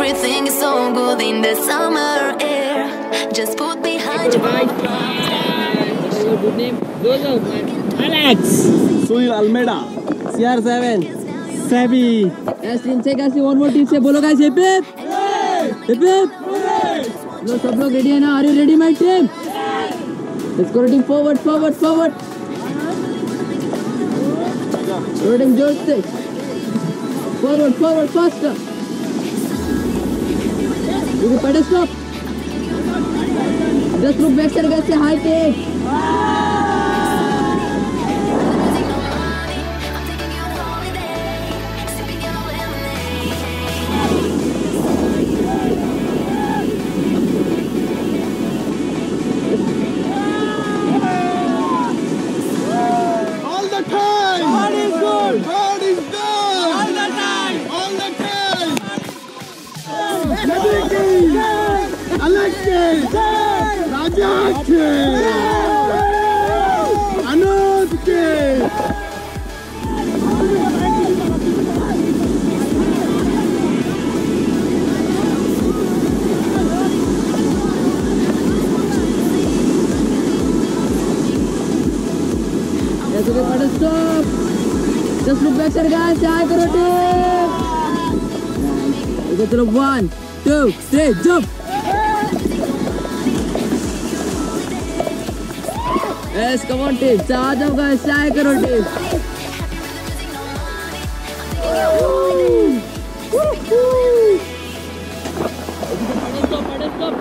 everything is so good in the summer air. Just put behind your What's your good name? Alex. Sunil Almeida. CR7. Sabi. Team से कैसे one more team से बोलो guys hip hip. Hip hip. लो सब लोग ready है ना? Are you ready my team? Let's go team forward. Team जोर से. Forward faster. You can pedal stop. Just look back side guys say hi take. Stop. Just look back side guys. Hi karo team. Okay, chalo 1, 2, 3, jump. Yes, come on team. आ जाओ guys. Hi karo team. Stop.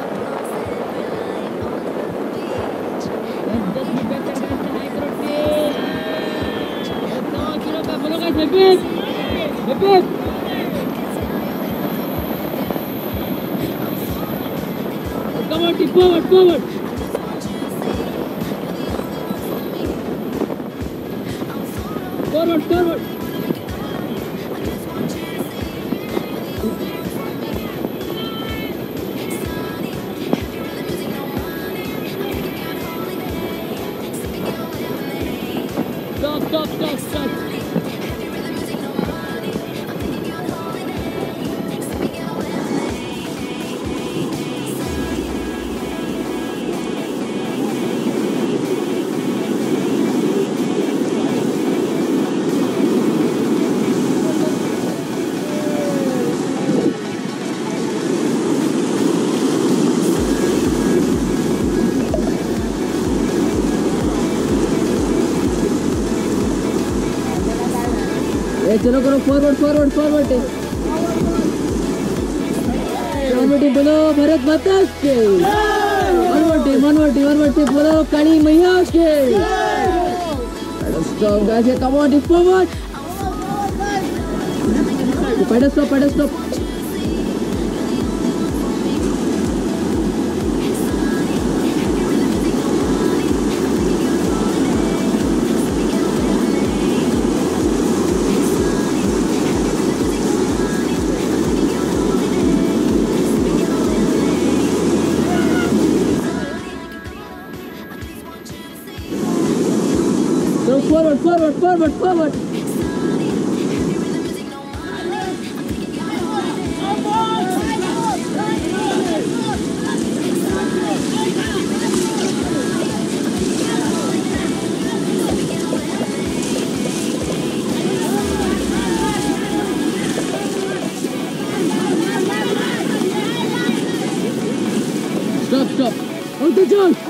Hip hip! Come on, team, forward! Forward! Stop! चलो करो forward team बोलो भरत माता के one more team बोलो काली मैया के stop guys come on team forward paddle stop Forward. Stop. On the jump.